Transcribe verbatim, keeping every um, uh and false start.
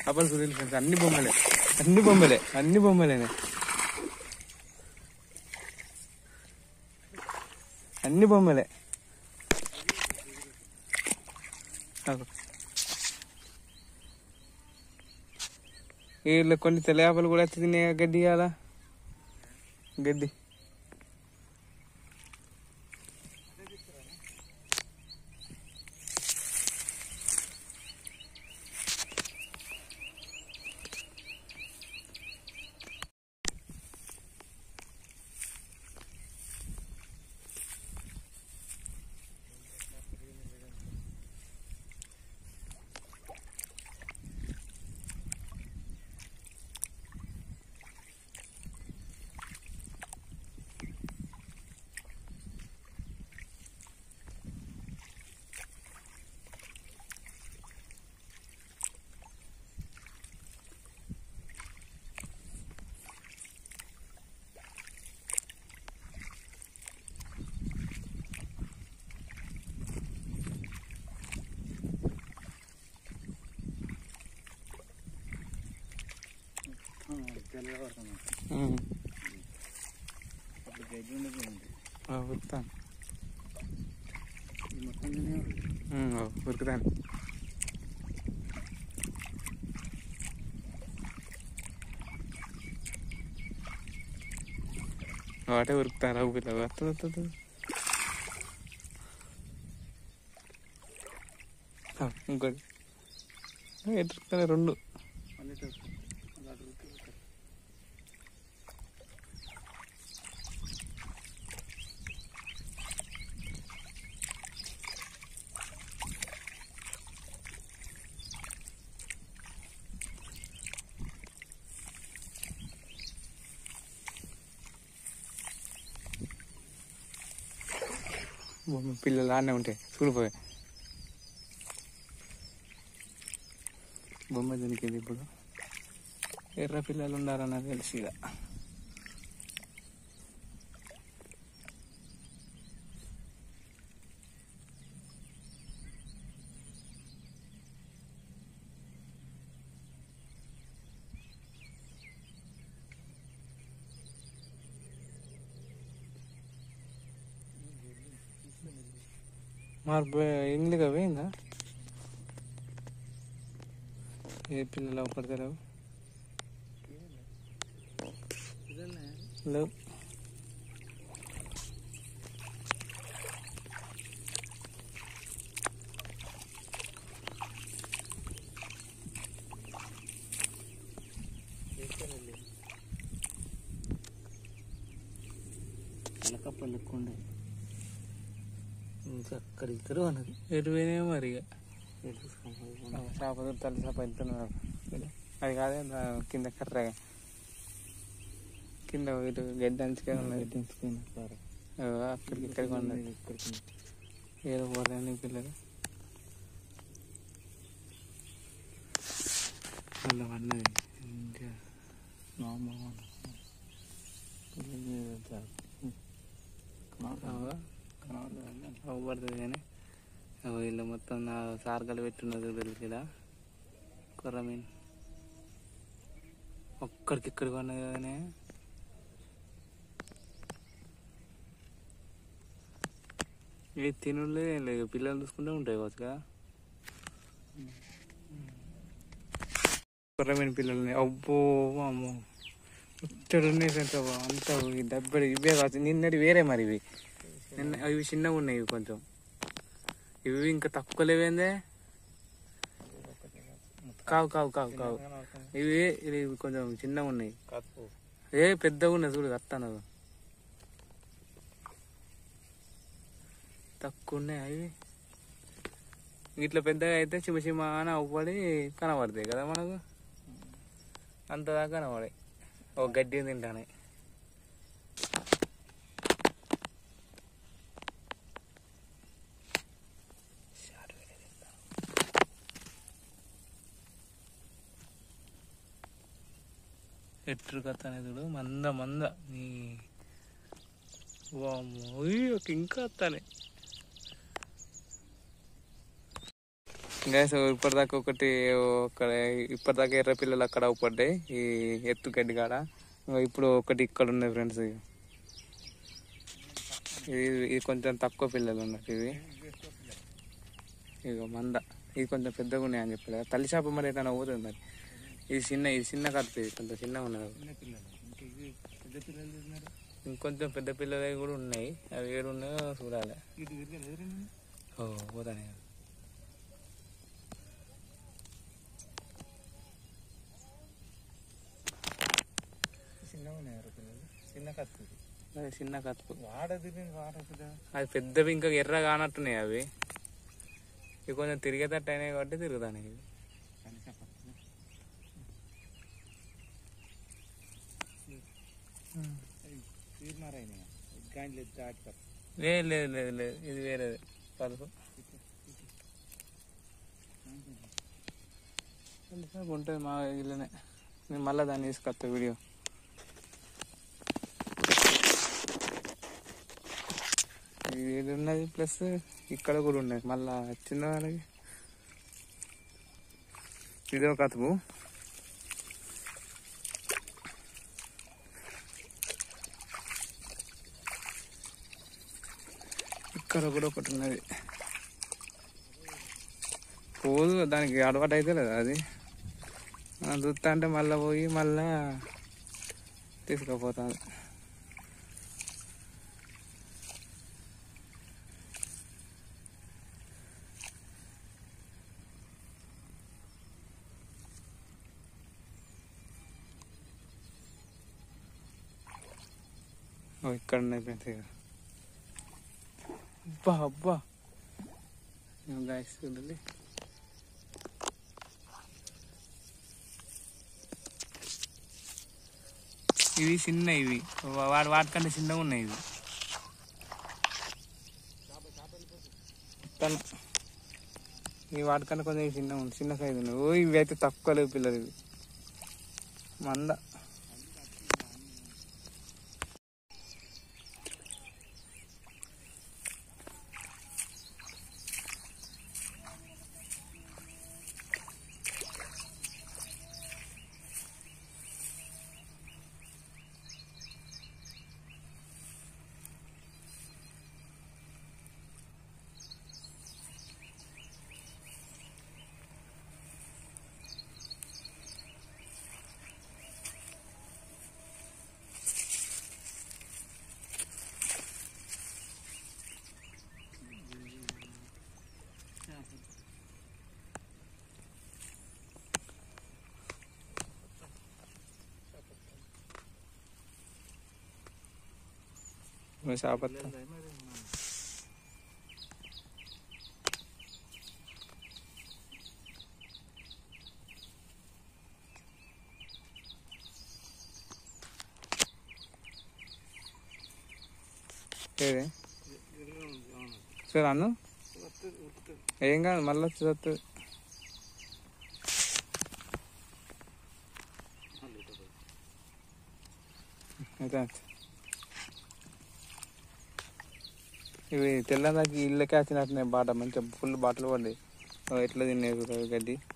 అప్పుడు చూడండి ఫ్రెండ్స్, అన్ని బొమ్మలే అన్ని బొమ్మలే అన్ని బొమ్మలేనే అన్ని బొమ్మలే. వీళ్ళు కొన్ని తెల్లయాపలు కూడా తినే గడ్డి కదా గడ్డి. ఉరుకుతాను ఉరుకుతాను వాటే ఉరుకుతాను రావు పిల్ల వస్తుంది. ఇంకోటి ఎట్లా రెండు పిల్లలు ఆడనే ఉంటాయి చూడిపోయి బొమ్మ దొరికింది. ఇప్పుడు ఎర్ర పిల్లలు ఉండాలన్న తెలిసి ఇక మరి ఇంగ్లీగా పోయిందా ఏ పిల్లలు అవపడతారు లేవు. ఎలకప్పలు ఎక్కువ ఉండే ఇంకా అక్కడ ఇక్కడ అన్నది ఎరువేనే మరి చేప తల్లి చేప వెళ్తున్నారు. అది కాదే కింద కర్రగా కింద ఇటు గడ్డి అంచుకే ఉన్నది అక్కడికి ఇక్కడికి ఉన్నది. ఏదో పోతాయి పిల్లలు మళ్ళీ అన్నది ఇంకా అవ్వబడుతుంది కానీ వీళ్ళు మొత్తం నా సార్గలు పెట్టున్నది తెలుసు ఇలా కొర్ర మీన్ ఒక్కడికి ఇక్కడికి ఉన్నది కానీ ఏ తినులే ఏం లేదు పిల్లలు చూసుకుంటే ఉంటాయి కావచ్చు కదా. కొర్ర మీన్ పిల్లలు అబ్బో అమ్మో ఇక్కడ ఉన్నాయి అంత అంత డబ్బడి ఇవే కావచ్చు. నిన్నటి వేరే మరి ఇవి నిన్న ఇవి చిన్నగా ఉన్నాయి ఇవి కొంచెం ఇవి ఇంకా తక్కువ లేవేందే కావు కావు కావు కావు ఇవి ఇవి కొంచెం చిన్నగా ఉన్నాయి. ఏ పెద్దగా ఉన్నాయి చూడు వస్తాను తక్కువ ఉన్నాయి అవి. ఇట్లా పెద్దగా అయితే చిమ చిమ అని అవ్వడి కనబడతాయి కదా మనకు అంతదాకా కనబడాయి. ఓ గడ్డి తింటానే ఎట్లు కత్తానే చూడు మంద మంద నీ వామ్మో ఇంకా వస్తానే. గ్యాస్ ఇప్పటిదాకా ఒకటి ఒక ఇప్పటిదాకా ఎర్ర పిల్లలు అక్కడ పడ్డాయి ఈ ఎత్తు గడ్డి కాడ. ఇప్పుడు ఒకటి ఇక్కడ ఉన్నాయి ఫ్రెండ్స్. ఇది ఇది కొంచెం తక్కువ పిల్లలు ఉన్నట్టు ఇవి. ఇక మంద ఇది కొంచెం పెద్దగా ఉన్నాయి అని చెప్పలే. తల్లి చేప మరి ఏదైనా పోతుంది మరి. ఇది చిన్న ఇది చిన్న కడుతుంది, కొంచెం చిన్నగా ఉన్నది. ఇంకొంచెం పెద్ద పిల్లలు కూడా ఉన్నాయి. అవి ఏడు ఉన్నాయో చూడాలి. ఓ పోతానే చిన్నగా ఉన్నాయి పిల్లలు. చిన్న కత్తుది, అది చిన్న కత్తుకు వాడది వాడదు. అది పెద్దవి ఇంకా ఎర్ర కానట్టున్నాయి అవి. ఇవి కొంచెం తిరిగేటట్టు అయినాయి కాబట్టి తిరుగుతాయి. ఇవి లేదు లేదు లేదు లేదు ఇది వేరేది పలుపు ఉంటుంది మా ఇల్లునే. నేను మళ్ళీ దాన్ని తీసుకొస్తా వీడియో. ఇది ఉన్నది ప్లస్ ఇక్కడ కూడా ఉన్నది మళ్ళా చిన్నవాళ్ళకి. ఇదో కతుపు. ఇక్కడ కూడా ఒకటి ఉన్నది. పోదు దానికి అలవాటు అయితే లేదా అది. మనం చూస్తా అంటే మళ్ళీ పోయి మళ్ళా తీసుకుపోతాను. ఇక్కడ ఉన్నాయి ఫ్రెండ్స్. ఇక అబ్బా అబ్బా గాయస్ చూడండి. ఇవి చిన్న ఇవి వాడి వాటికంటే చిన్నగా ఉన్నాయి ఇవి. ఇవి వాటికంటే కొంచెం చిన్నగా ఉంది, చిన్న సైజు ఉన్నాయి. ఓ ఇవి అయితే తక్కువ లేవు పిల్లలు. ఇవి మంద. చేపత్తా సరే అన్ను ఏం కాదు మళ్ళీ వస్తుంది. అయితే ఇవి తెల్లదాకి ఇళ్ళకే వచ్చినట్టున్నాయి. బాట మంచిగా ఫుల్ బాటలు పడ్డాయి. ఎట్లా తిన్నాయి గడ్డి.